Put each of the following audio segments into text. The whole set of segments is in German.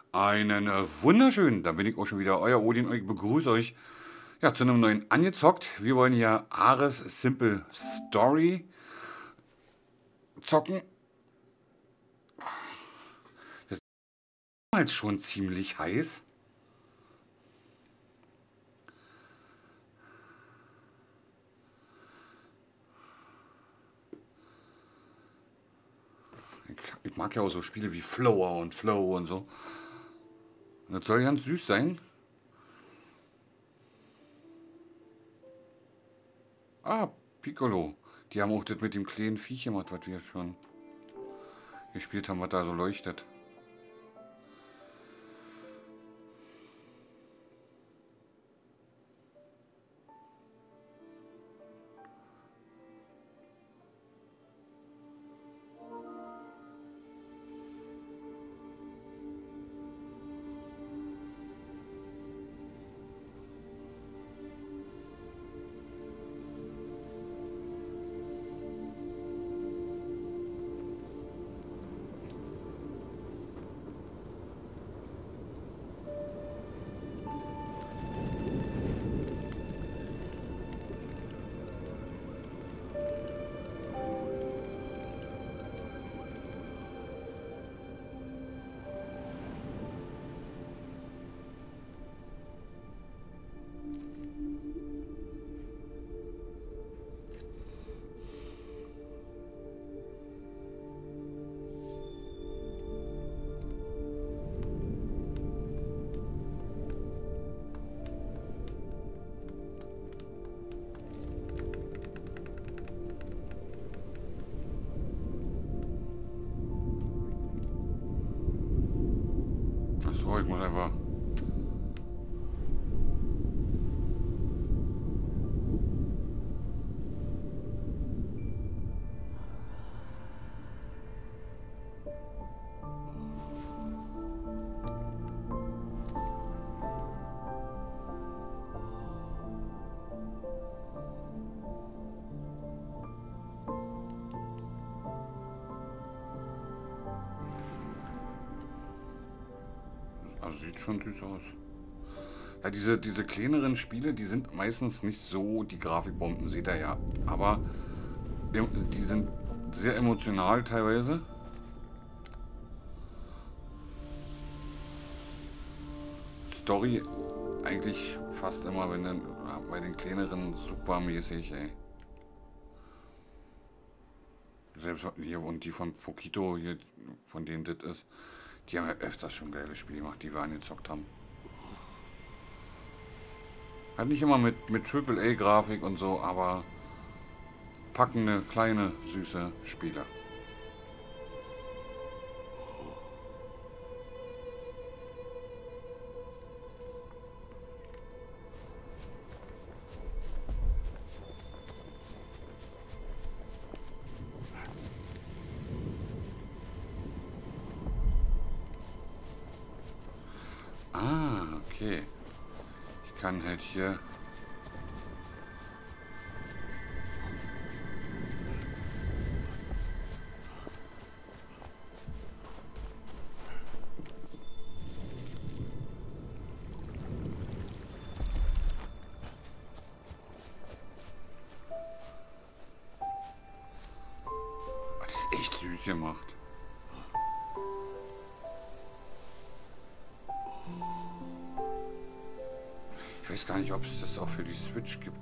Einen wunderschönen, da bin ich auch schon wieder, euer Odin und ich begrüße euch ja, zu einem neuen Angezockt. Wir wollen hier Ares Simple Story zocken. Das ist damals schon ziemlich heiß. Ich mag ja auch so Spiele wie Flower und Flow und so. Und das soll ganz süß sein. Ah, Piccolo. Die haben auch das mit dem kleinen Viech gemacht, was wir schon gespielt haben, was da so leuchtet. Achso, ich muss einfach... Also sieht schon süß aus. Ja, diese kleineren Spiele, die sind meistens nicht so die Grafikbomben, seht ihr ja. Aber die sind sehr emotional teilweise. Story eigentlich fast immer, wenn dann bei den kleineren supermäßig, ey. Selbst hier und die von Pokito, hier, von denen das ist, die haben ja öfters schon geile Spiele gemacht, die wir angezockt haben. Halt nicht immer mit AAA-Grafik und so, aber packende, kleine, süße Spiele. Ah, okay. Ich kann halt hier... Oh, das ist echt süß gemacht. Ich weiß gar nicht, ob es das auch für die Switch gibt.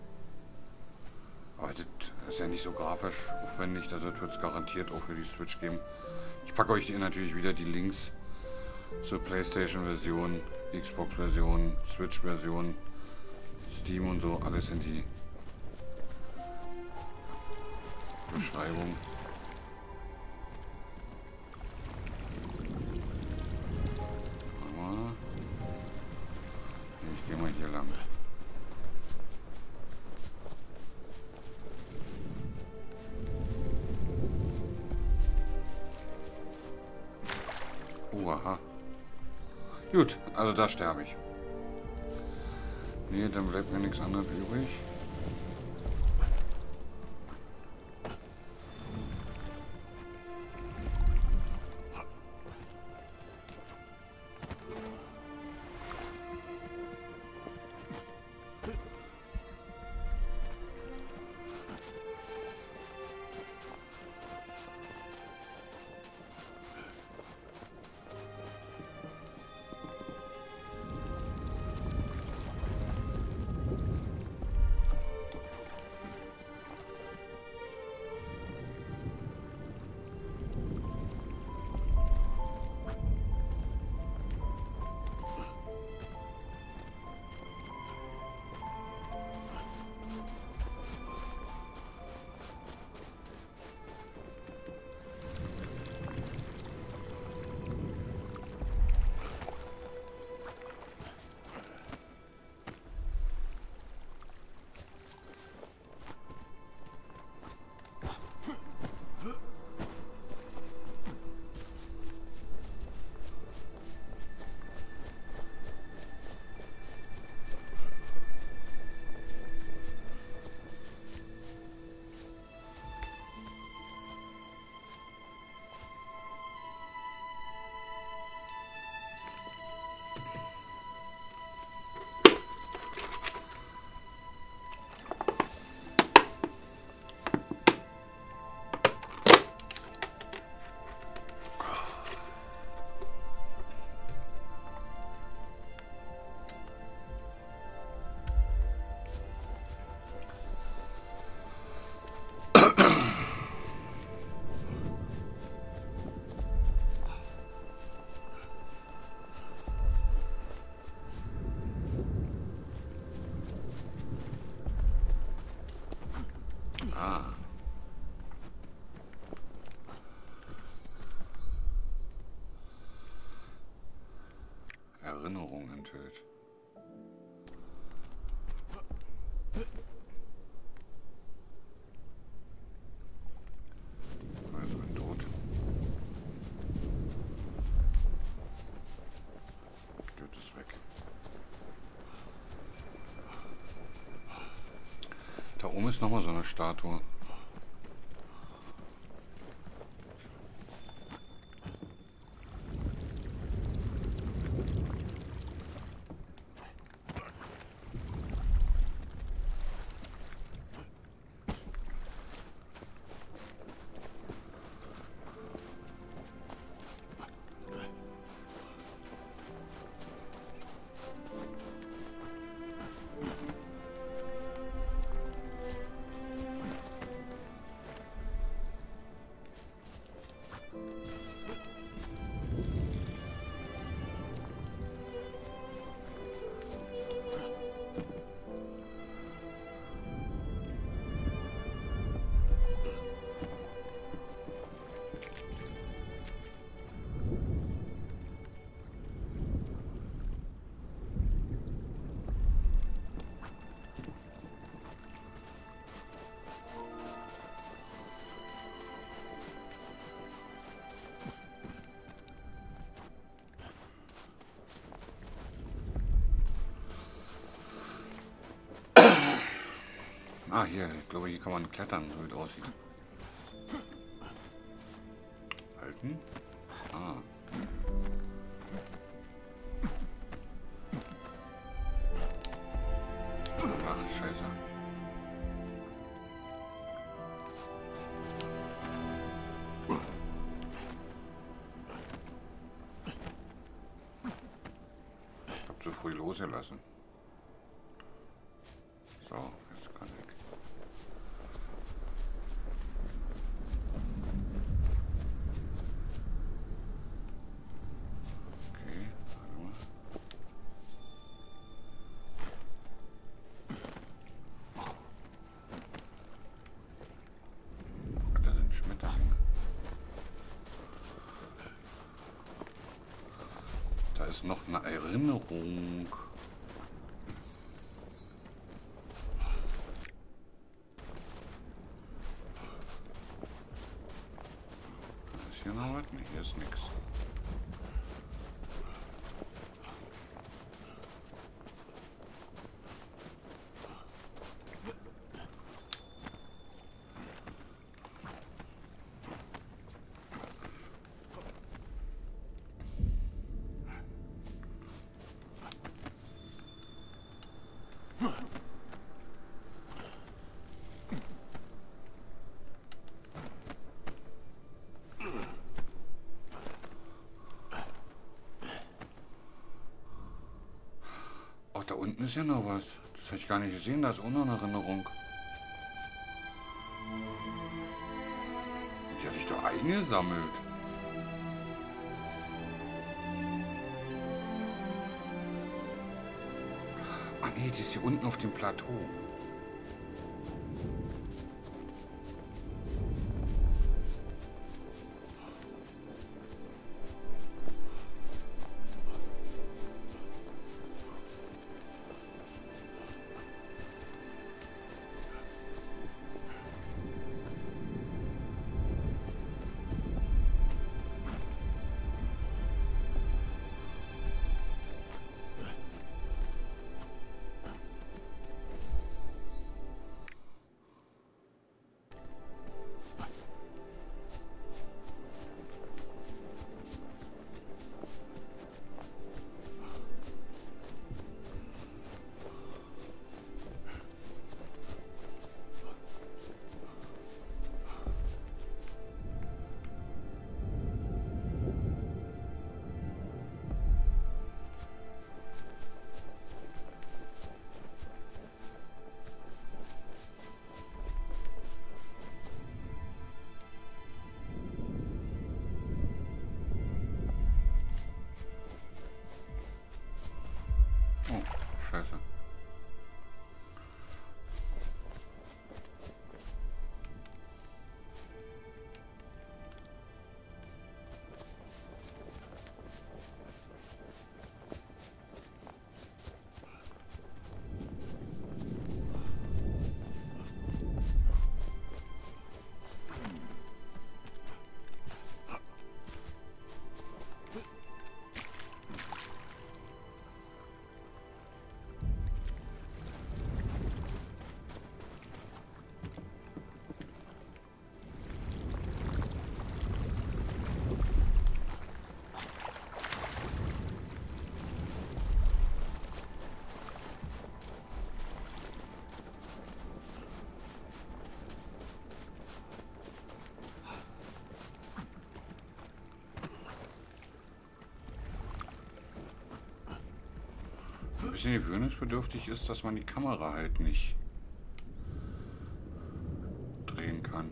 Aber das ist ja nicht so grafisch aufwendig, also das wird es garantiert auch für die Switch geben. Ich packe euch hier natürlich wieder die Links zur PlayStation-Version, Xbox-Version, Switch-Version, Steam und so, alles in die Beschreibung. Aber ich gehe mal hier lang. Aha. Gut, also da sterbe ich. Nee, dann bleibt mir nichts anderes übrig. Erinnerung enthüllt. Also bin tot. Töt ist weg. Da oben ist nochmal so eine Statue. Ah, hier, ich glaube, hier kann man klettern, so wie es aussieht. Halten? Ah. Ach, scheiße. Ich hab zu früh losgelassen. So, jetzt kann ich. Okay, warte mal. Da sind Schmetterlinge. Da ist noch eine Erinnerung. Ist hier noch was? Nee, hier ist nichts. Ach, da unten ist ja noch was. Das habe ich gar nicht gesehen, da ist auch noch eine Erinnerung. Die hatte ich doch eingesammelt. Ah nee, die ist hier unten auf dem Plateau. Oh, scheiße. bisschen gewöhnungsbedürftig ist, dass man die Kamera halt nicht drehen kann.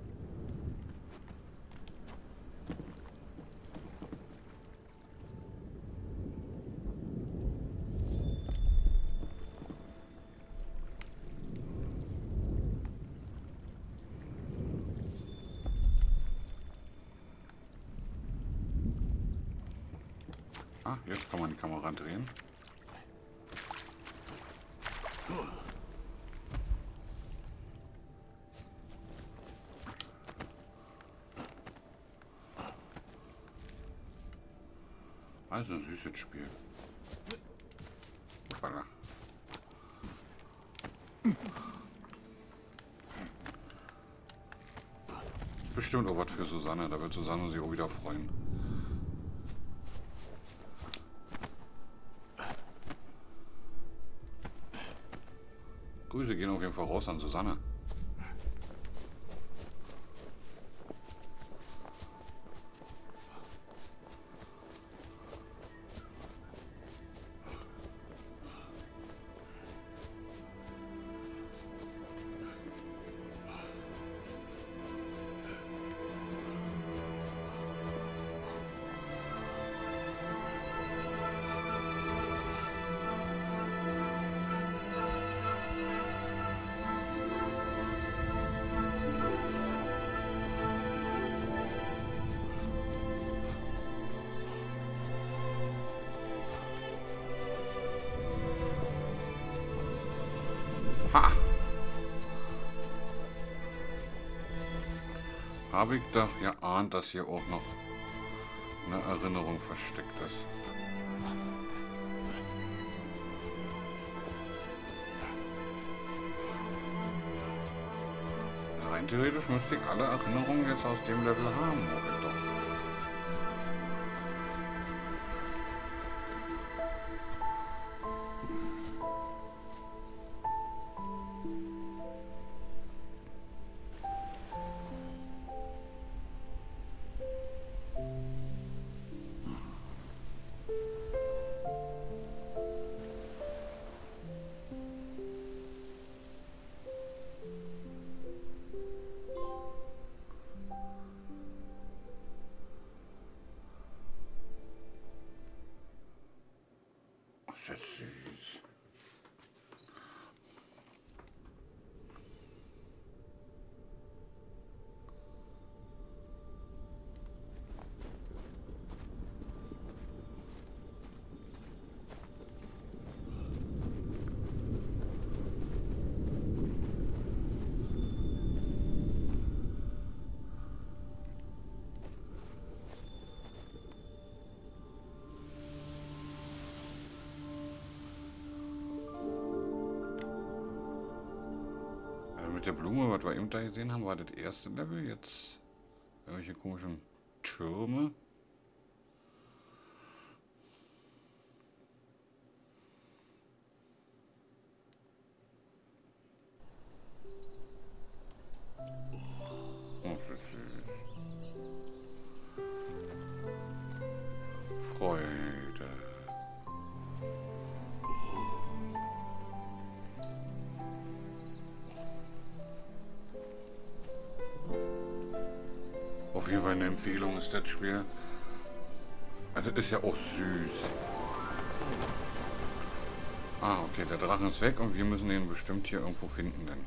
Ah, jetzt kann man die Kamera drehen. Also ein süßes Spiel. Voilà. Bestimmt auch was für Susanne. Da wird Susanne sich auch wieder freuen. Grüße gehen auf jeden Fall raus an Susanne. Ha! Habe ich doch geahnt, dass hier auch noch eine Erinnerung versteckt ist. Rein theoretisch müsste ich alle Erinnerungen jetzt aus dem Level haben, hoffe ich doch. Das ist süß. Mit der Blume, was wir eben da gesehen haben, war das erste Level. Jetzt irgendwelche komischen Türme. Oh, das ist süß. Freude. Auf jeden Fall eine Empfehlung ist das Spiel. Also das ist ja auch süß. Ah, okay, der Drachen ist weg und wir müssen den bestimmt hier irgendwo finden dann.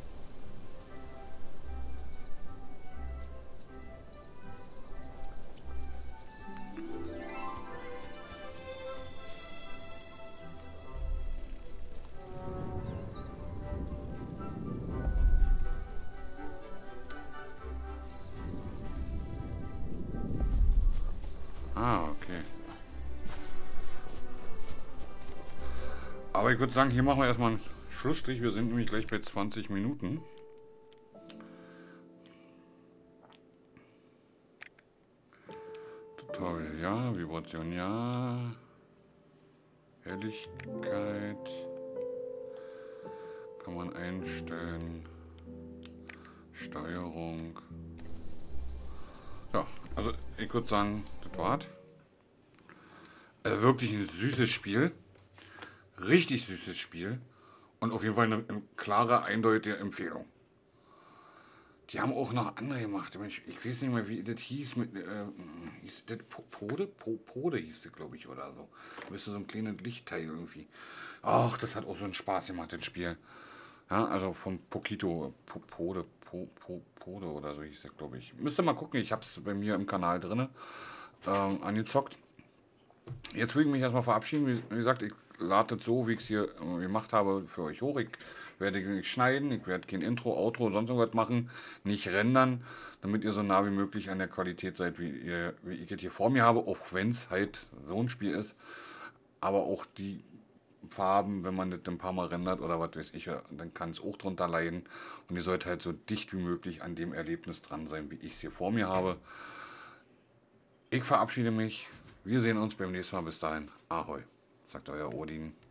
Ah, okay. Aber ich würde sagen, hier machen wir erstmal einen Schlussstrich. Wir sind nämlich gleich bei 20 Minuten. Tutorial, ja. Vibration, ja. Helligkeit. Kann man einstellen. Steuerung. Ja, also ich würde sagen, das war's. Also wirklich ein süßes Spiel. Richtig süßes Spiel. Und auf jeden Fall eine klare, eindeutige Empfehlung. Die haben auch noch andere gemacht. Ich weiß nicht mehr, wie das hieß. Hieß das Pode? Pode hieß das, glaube ich, oder so. Müsste so ein kleines Lichtteil irgendwie. Ach, das hat auch so einen Spaß gemacht, das Spiel. Ja, also von Pokito. Pode oder so hieß das, glaube ich. Müsste mal gucken, ich habe es bei mir im Kanal drin angezockt. Jetzt will ich mich erstmal verabschieden. Wie gesagt, ich lade das so, wie ich es hier gemacht habe, für euch hoch. Ich werde nicht schneiden, ich werde kein Intro, Outro, sonst irgendwas machen, nicht rendern, damit ihr so nah wie möglich an der Qualität seid, wie ich es hier vor mir habe, auch wenn es halt so ein Spiel ist. Aber auch die Farben, wenn man das ein paar Mal rendert oder was weiß ich, dann kann es auch drunter leiden. Und ihr sollt halt so dicht wie möglich an dem Erlebnis dran sein, wie ich es hier vor mir habe. Ich verabschiede mich. Wir sehen uns beim nächsten Mal. Bis dahin. Ahoi, sagt euer Odin.